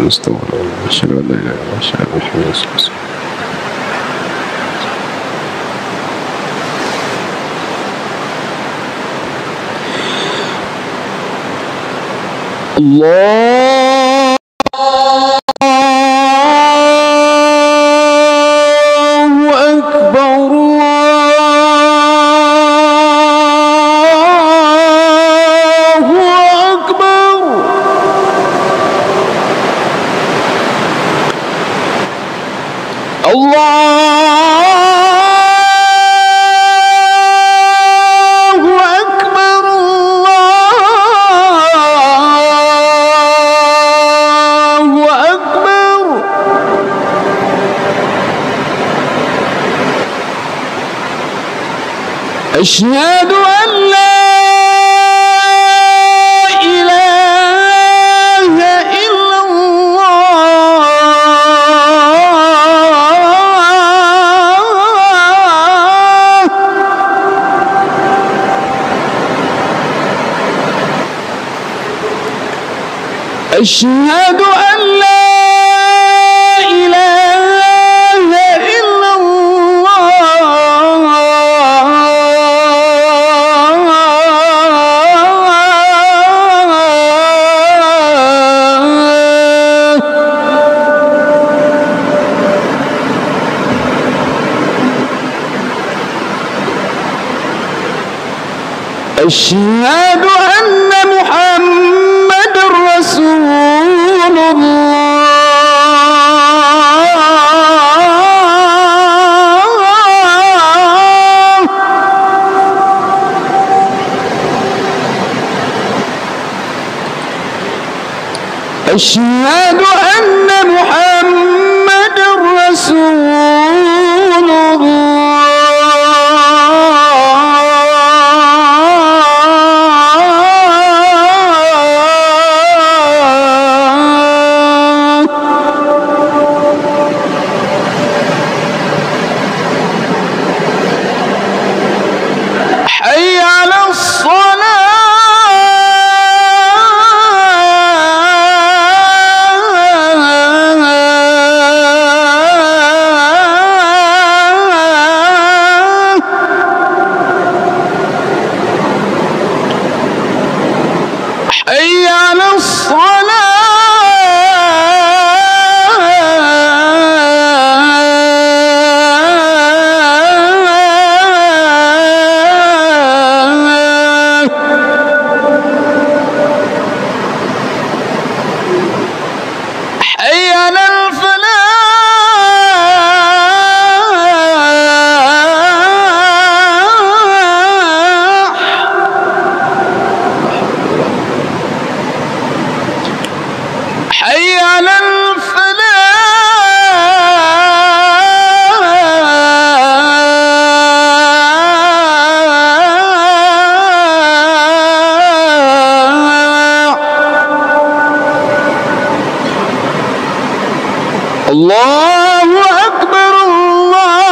المستغفر أشهد أن لا إله إلا الله أشهد أن محمدا رسول الله. أشهد أن لا إله إلا الله أشهد أن لا أشهد أن محمد رسول الله أشهد أن محمد رسول الله حي على الصلاة حي على الصلاة حي على الفلاح حي على الفلاح الله أكبر الله